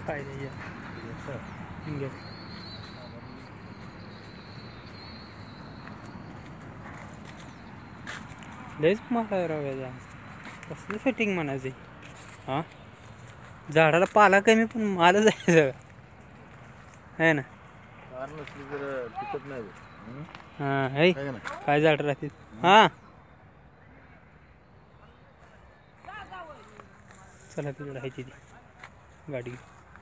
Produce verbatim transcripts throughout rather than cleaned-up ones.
फायदा आहे घे लयच मला राव्या कसलं सेटिंग म्हणायचं हां झाडाला पाला कमी पण मालच आहे सगळं आहे ना हां है काय झाड राहतील हां चला तिकडे आहे तिथे गाडी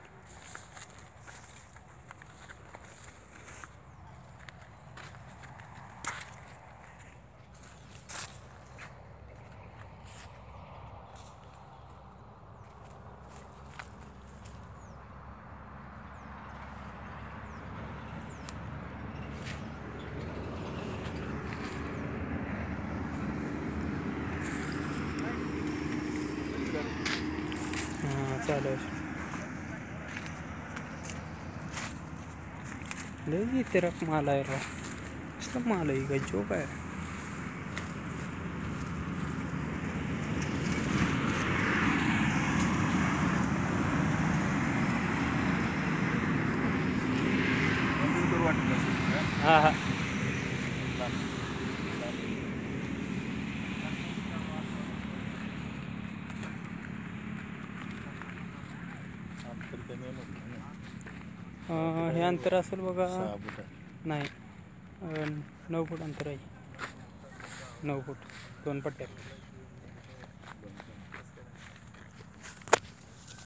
हां चालू लय तेरा माल आहे राव कसला माल आहे काय जोक आहे हां हां हे अंतर असेल बघा नाही नऊ फूट अंतर आहे नऊ फूट दोन पट्ट्या